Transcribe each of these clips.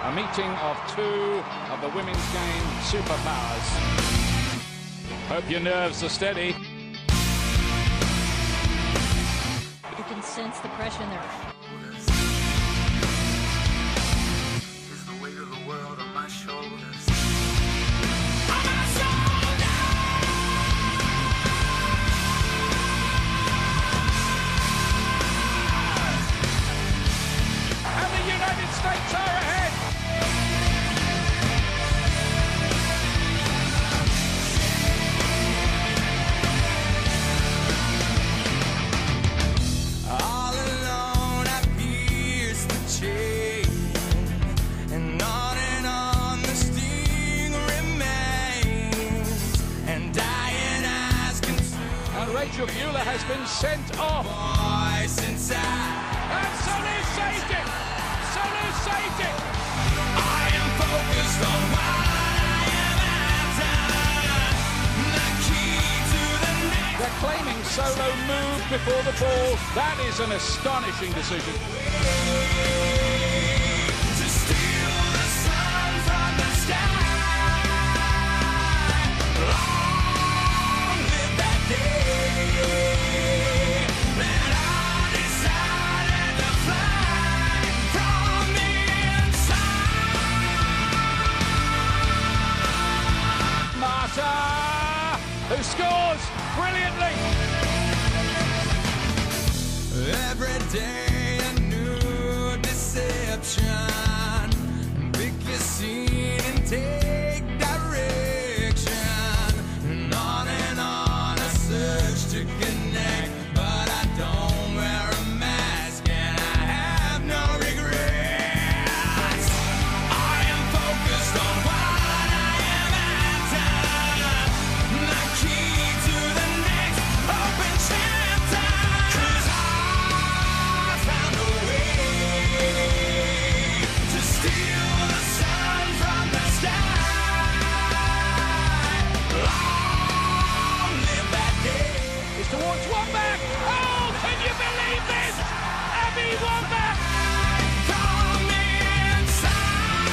A meeting of two of the women's game superpowers. Hope your nerves are steady. You can sense the pressure in their Is the weight of the world on my shoulders. And the United States are ahead. All alone I pierce the chain, and on the sting remains, and dying eyes consume. And Rachel Bueller has been sent off. Voice inside. And Solu saved it. Solu saved it. I am focused on what I am after. The key to the next. They're claiming Solo moved before the ball. That is an astonishing decision. To steal the sun from the sky. Long live that day that I decided to fly from the inside. Marta, who scores brilliantly. Every day a new deception. Pick your scene and take direction. And on a search to connect. But I don't wear a mask and I have no regrets. I am focused on what I am after. The key to the next open chapter. 'Cause I found a way to steal the sun from the sky. Long live that day. It's towards Wambach. Oh, can you believe this? Abby Wambach. From the inside.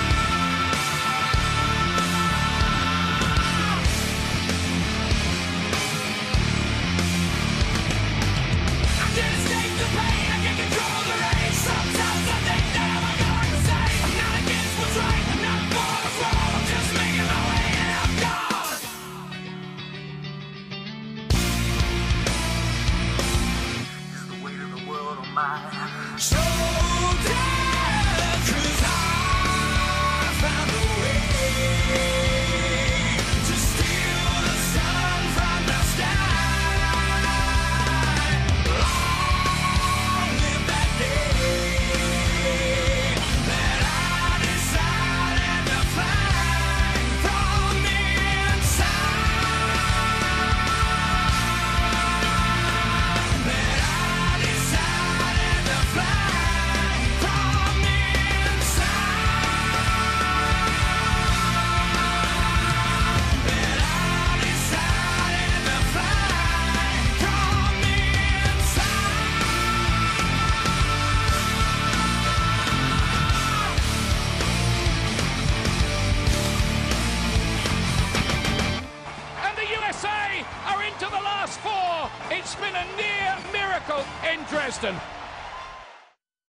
I can't escape the pain, I can't control the rage. Sometimes I think that I'm going to say I'm not against what's right, I'm not for what's wrong. I'm just making my way and I'm gone. Is the weight of the world on my shoulders? 'Cause I found a way to steal the sun from the sky. Long live that day that I decided to fly from the inside. That I decided to fly from the inside. That I decided to fly from the And the USA are into the last four. It's been a near miracle in Dresden.